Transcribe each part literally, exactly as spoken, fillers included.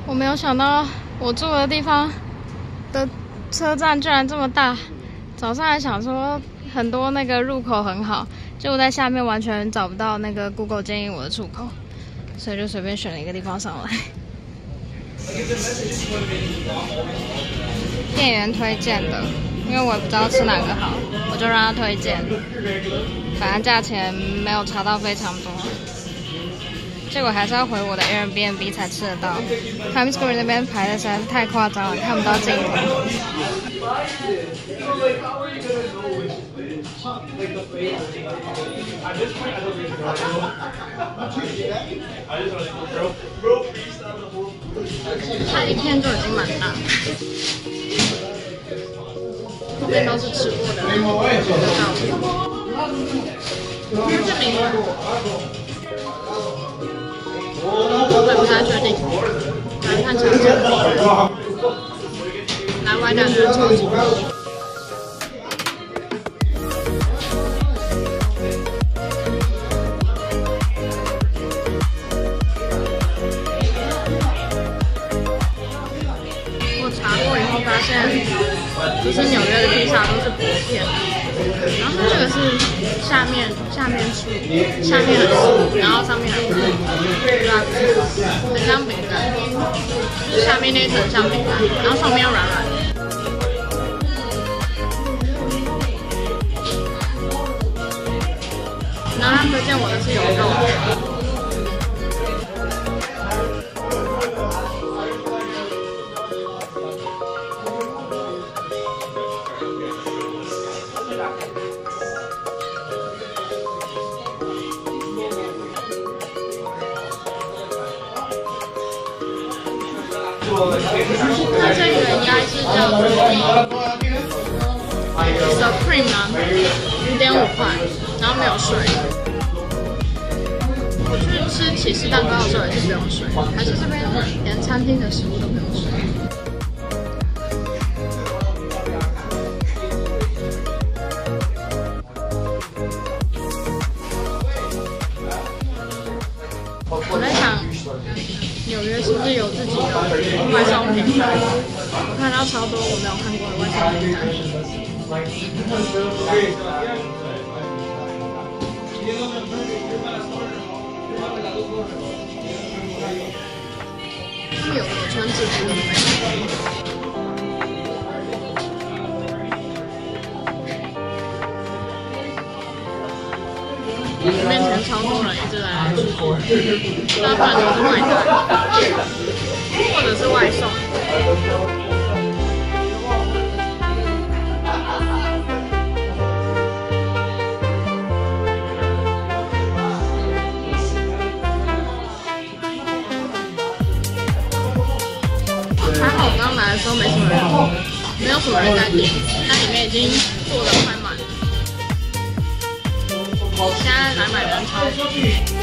我没有想到我住的地方的车站居然这么大。早上还想说很多那个入口很好，结果在下面完全找不到那个 Google 建议我的出口，所以就随便选了一个地方上来。店员推荐的，因为我也不知道吃哪个好，我就让他推荐。反正价钱没有差到非常多。结果还是要回我的 Airbnb 才吃得到。Times Square 那边排的实在是太夸张了，看不到尽头。它一片就已经蛮大，后面都是吃过的人。这是名字。我也不太确定，反正看起来是很好吃。来外带的人超级多。我查过以后发现，就是纽约的披萨都是薄片，然后这个是下面下面酥，下面很酥，然后上面很脆，对吧？很像饼干，下面那一层像饼干，然后上面又软软的。然后他推荐我的是有肉的。它这个应该是叫做 Supreme 吗？五点五块，然后没有水。我去吃起司蛋糕的时候也是不用水，还是这边连餐厅的食物都不用水。我在想，纽约是不是有自己的外送平台？我看到超多我没有看过的外送平台。他们有没有穿制服的没？我面前超多人一直来来去去，大部分都是外带，或者是外送。还好我刚来的时候没什么人，没有什么人在点，但里面已经坐得快满了。现在来买人超多。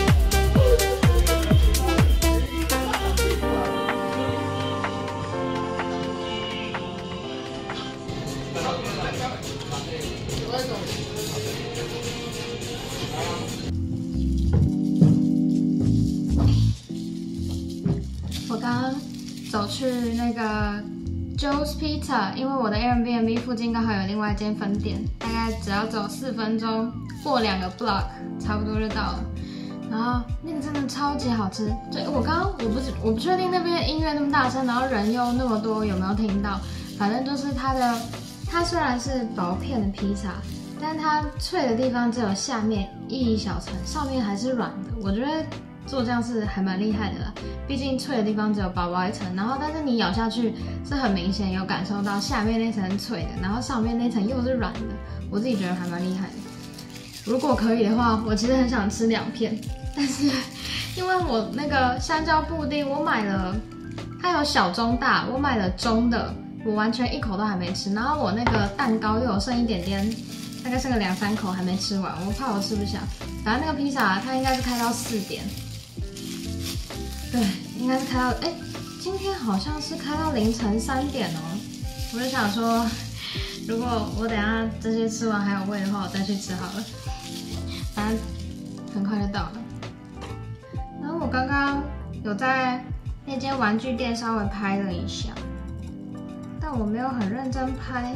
我刚刚走去那个 Joe's Pizza， 因为我的 Airbnb 附近刚好有另外一间分店，大概只要走四分钟，过两个 block， 差不多就到了。然后那个真的超级好吃，就我刚刚我不我不确定那边音乐那么大声，然后人又那么多，有没有听到？反正就是它的，它虽然是薄片的披萨，但它脆的地方只有下面一小层，上面还是软的。我觉得做这样是还蛮厉害的啦，毕竟脆的地方只有薄薄一层，然后但是你咬下去是很明显有感受到下面那层脆的，然后上面那层又是软的，我自己觉得还蛮厉害的。如果可以的话，我其实很想吃两片，但是因为我那个香蕉布丁我买了，它有小中大，我买了中的，我完全一口都还没吃，然后我那个蛋糕又有剩一点点，大概剩个两三口还没吃完，我怕我吃不下。反正那个披萨它应该是开到四点。对，应该是开到哎，今天好像是开到凌晨三点哦。我就想说，如果我等一下这些吃完还有胃的话，我再去吃好了。反正很快就到了。然后我刚刚有在那间玩具店稍微拍了一下，但我没有很认真拍。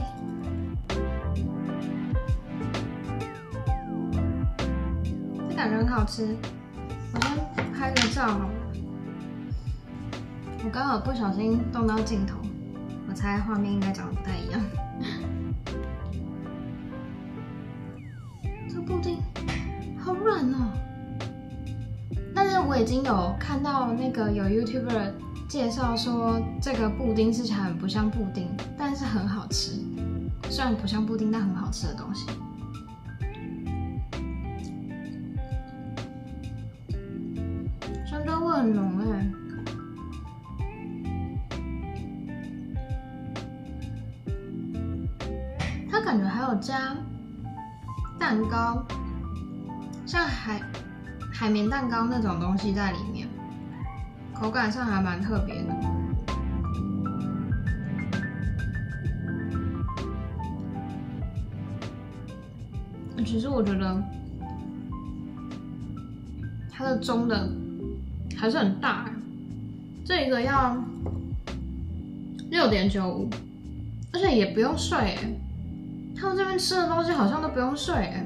这感觉很好吃，我先拍个照好了。我刚好不小心动到镜头，我猜画面应该长得不太一样。这布丁好软哦！但是我已经有看到那个有 YouTuber 介绍说，这个布丁吃起来很不像布丁，但是很好吃。虽然不像布丁，但很好吃的东西。香蕉味很浓哎。它感觉还有加蛋糕，像海海绵蛋糕那种东西在里面，口感上还蛮特别的。其实我觉得它的中的还是很大，这个要六点九五，而且也不用睡哎。他们这边吃的东西好像都不用睡哎。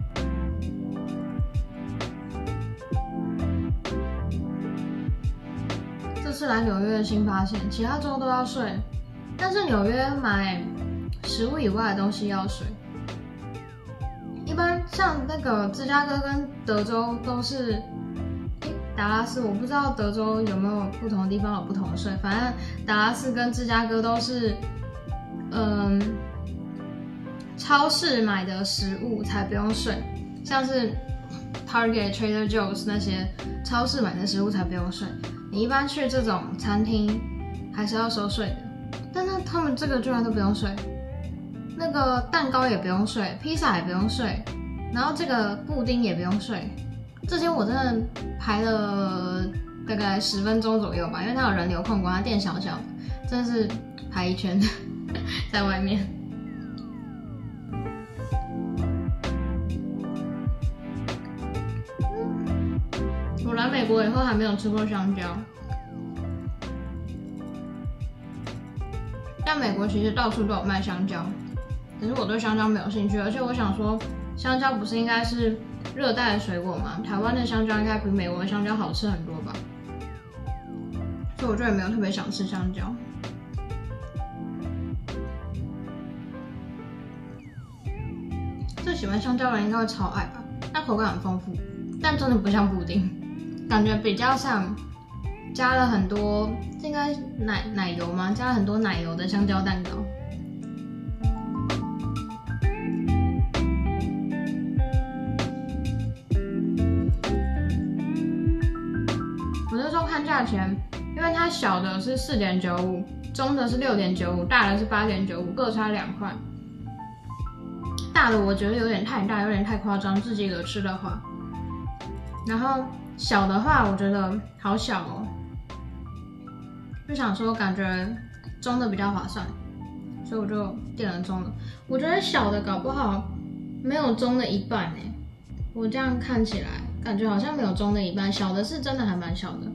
这次来纽约的新发现，其他州都要睡，但是纽约买食物以外的东西要睡。一般像那个芝加哥跟德州都是，诶，达拉斯我不知道德州有没有不同的地方有不同的税，反正达拉斯跟芝加哥都是，嗯。超市买的食物才不用税，像是 Target、Trader Joe's 那些超市买的食物才不用税。你一般去这种餐厅还是要收税的，但是他们这个居然都不用税，那个蛋糕也不用税，披萨也不用税，然后这个布丁也不用税。这些我真的排了大概十分钟左右吧，因为它有人流控管，它店小小的，真的是排一圈在外面。我来美国以后还没有吃过香蕉，但美国其实到处都有卖香蕉，可是我对香蕉没有兴趣，而且我想说，香蕉不是应该是热带的水果吗？台湾的香蕉应该比美国的香蕉好吃很多吧，所以我就也没有特别想吃香蕉。最喜欢香蕉的人应该会超爱吧，它口感很丰富，但真的不像布丁。感觉比较像加了很多，这应该奶奶油吗？加了很多奶油的香蕉蛋糕。我那时候看价钱，因为它小的是四点九五，中的是六点九五，大的是八点九五，各差两块。大的我觉得有点太大，有点太夸张，自己有吃的话。然后小的话，我觉得好小哦，就想说感觉中的比较划算，所以我就点了中的。我觉得小的搞不好没有中的一半哎，我这样看起来感觉好像没有中的一半，小的是真的还蛮小的，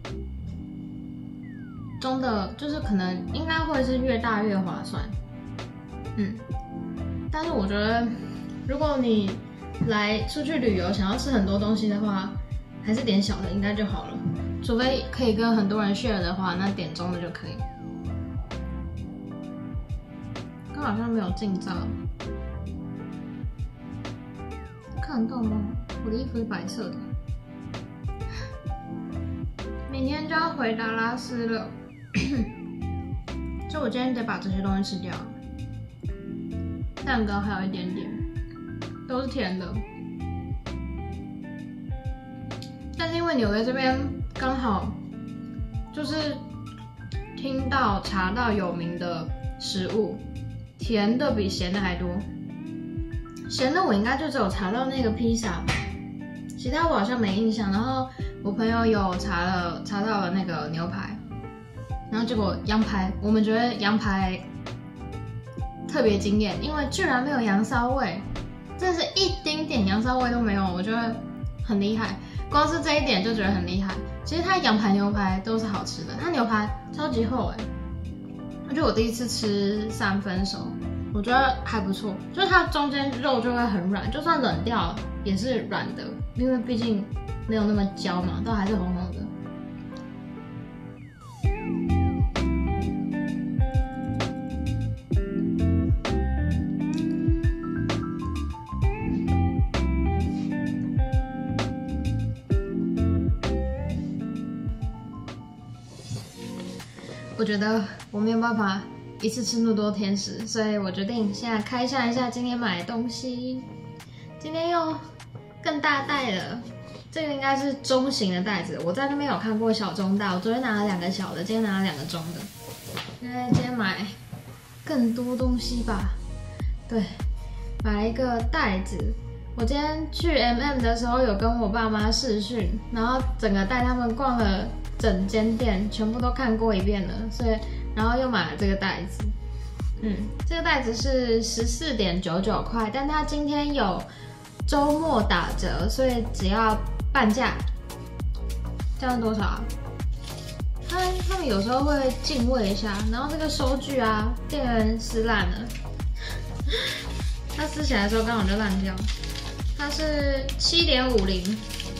中的就是可能应该会是越大越划算，嗯，但是我觉得如果你来出去旅游想要吃很多东西的话，还是点小的应该就好了，除非可以跟很多人 share 的话，那点中的就可以。刚好像没有近照，看得到吗？我的衣服是白色的。明天就要回达拉斯了，所以我今天得把这些东西吃掉。蛋糕还有一点点，都是甜的。但是因为纽约这边刚好就是听到查到有名的食物，甜的比咸的还多。咸的我应该就只有查到那个披萨，其他我好像没印象。然后我朋友有查了查到了那个牛排，然后结果羊排，我们觉得羊排特别惊艳，因为居然没有羊骚味，真的是一丁点羊骚味都没有，我觉得很厉害。 光是这一点就觉得很厉害。其实它羊排牛排都是好吃的，它牛排超级厚哎、欸，而且我第一次吃三分熟，我觉得还不错，就是它中间肉就会很软，就算冷掉也是软的，因为毕竟没有那么焦嘛，都还是红红的。我觉得我没有办法一次吃那么多甜食，所以我决定现在开箱一下今天买的东西。今天又更大袋了，这个应该是中型的袋子。我在那边有看过小中大，我昨天拿了两个小的，今天拿了两个中的。因为今天买更多东西吧，对，买了一个袋子。我今天去 M M 的时候有跟我爸妈视讯，然后整个带他们逛了整间店，全部都看过一遍了，所以然后又买了这个袋子。嗯，这个袋子是十四点九九块，但它今天有周末打折，所以只要半价。这样多少啊？他他们有时候会进位一下，然后这个收据啊，店员撕烂了，它撕起来的时候刚好就烂掉。它是七点五零，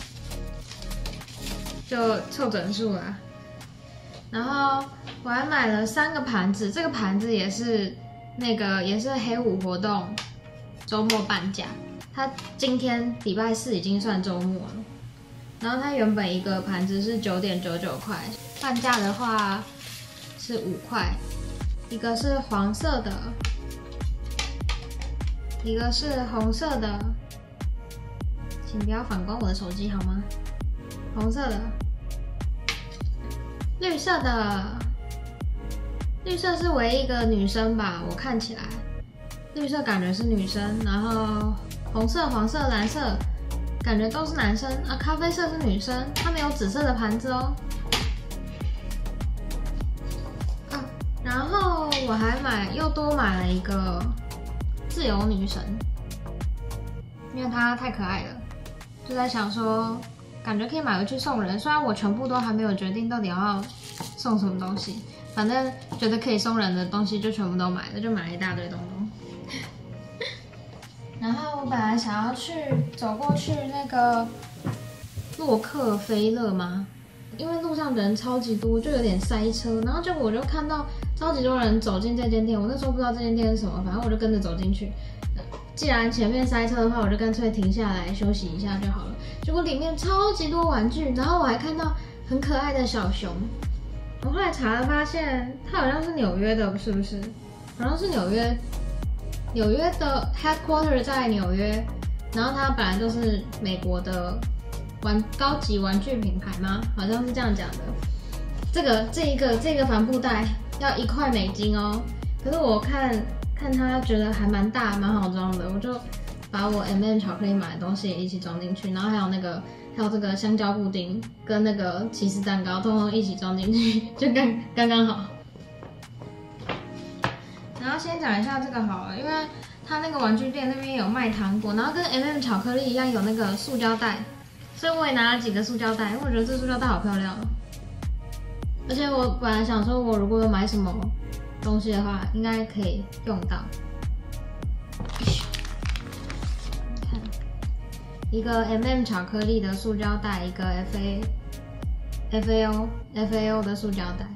就凑整数啦。然后我还买了三个盘子，这个盘子也是那个也是黑五活动周末半价，它今天礼拜四已经算周末了。然后它原本一个盘子是九点九九块，半价的话是五块。一个是黄色的，一个是红色的。请不要反光我的手机好吗？红色的，绿色的，绿色是唯一一个女生吧？我看起来，绿色感觉是女生，然后红色、黄色、蓝色感觉都是男生啊，咖啡色是女生，他们有紫色的盘子哦。啊，然后我还买又多买了一个自由女神，因为她太可爱了。就在想说，感觉可以买回去送人。虽然我全部都还没有决定到底要送什么东西，反正觉得可以送人的东西就全部都买了，就买了一大堆东东。然后我本来想要去走过去那个洛克菲勒吗？因为路上人超级多，就有点塞车。然后结果我就看到超级多人走进这间店，我那时候不知道这间店是什么，反正我就跟着走进去。既然前面塞车的话，我就干脆停下来休息一下就好了。结果里面超级多玩具，然后我还看到很可爱的小熊。我后来查了发现，它好像是纽约的，是不是？好像是纽约，纽约的 headquarter 在纽约，然后它本来就是美国的玩高级玩具品牌吗？好像是这样讲的。这个这一个这个帆布袋要一块美金哦，可是我看。看它觉得还蛮大，蛮好装的，我就把我 M and M 巧克力买的东西也一起装进去，然后还有那个还有这个香蕉布丁跟那个起司蛋糕，通通一起装进去，就刚刚刚好。然后先讲一下这个好了，因为它那个玩具店那边有卖糖果，然后跟 M and M 巧克力一样有那个塑胶袋，所以我也拿了几个塑胶袋，因为我觉得这塑胶袋好漂亮哦。而且我本来想说，我如果买什么东西的话，应该可以用到。看，一个 M and M 巧克力的塑胶袋，一个 F A F A O F A O 的塑胶袋，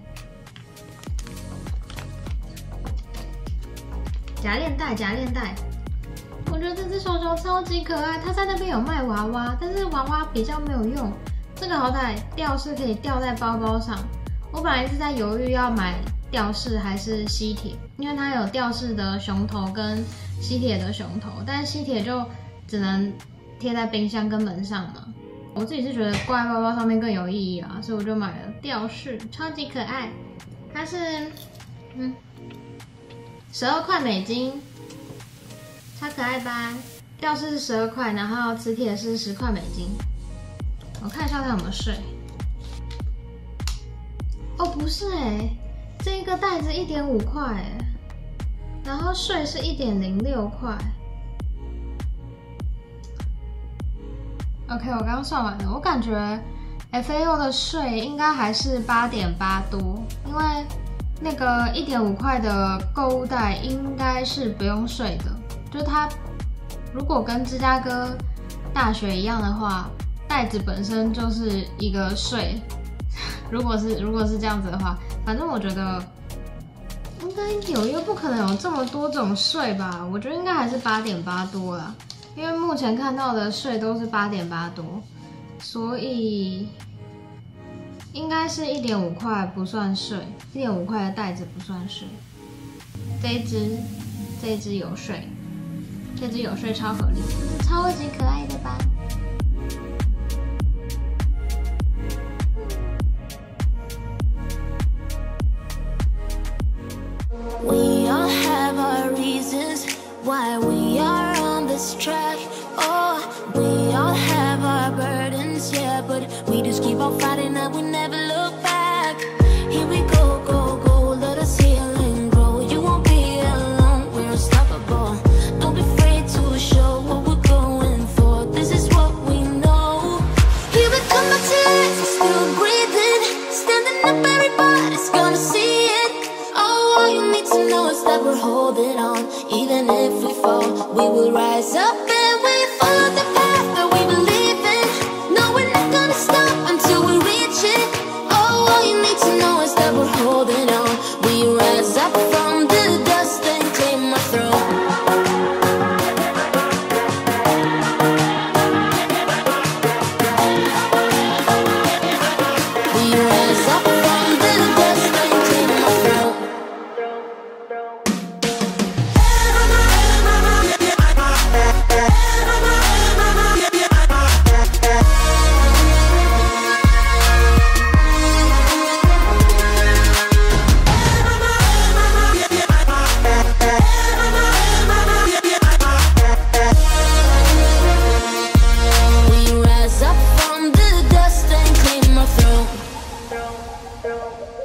夹链袋夹链袋。我觉得这只熊熊超级可爱，它在那边有卖娃娃，但是娃娃比较没有用。这个好歹吊饰可以吊在包包上。我本来是在犹豫要买吊饰还是吸铁，因为它有吊饰的熊头跟吸铁的熊头，但是吸铁就只能贴在冰箱跟门上嘛。我自己是觉得挂在包包上面更有意义啦，所以我就买了吊饰，超级可爱。它是嗯十二块美金，超可爱吧？吊饰是十二块，然后磁铁是十块美金。我看一下它有没有税。哦，不是哎、欸，这一个袋子一点五块哎，然后税是一点零六块。 OK， 我刚刚算完了，我感觉 F A O 的税应该还是八点八多，因为那个一点五块的购物袋应该是不用税的，就是它如果跟芝加哥大学一样的话，袋子本身就是一个税。如果是如果是这样子的话，反正我觉得应该纽约不可能有这么多种税吧？我觉得应该还是八点八多啦，因为目前看到的税都是八点八多，所以应该是一点五块不算税，一点五块的袋子不算税。这一只这一只有税，这只有税超合理，超级可爱的吧？ We all have our reasons why we are on this track. Oh, we all have our burdens, yeah, but we just keep on fighting and we never look back. Here we go, go, go, let us heal and grow. You won't be alone, we're unstoppable. Don't be afraid to show what we're going for. This is what we know. Here we come back to life, we're still breathing. Standing up, everybody's gonna see it. Oh, all you need to know is that we're holding on. Even if we fall, we will rise up and we follow the path that we believe in. No, we're not gonna stop until we reach it. Oh, all you need to know is that we're holding on. We rise up from the dust and claim our throne. We rise up from the dust and claim our throne. We rise up from the dust and claim our throne.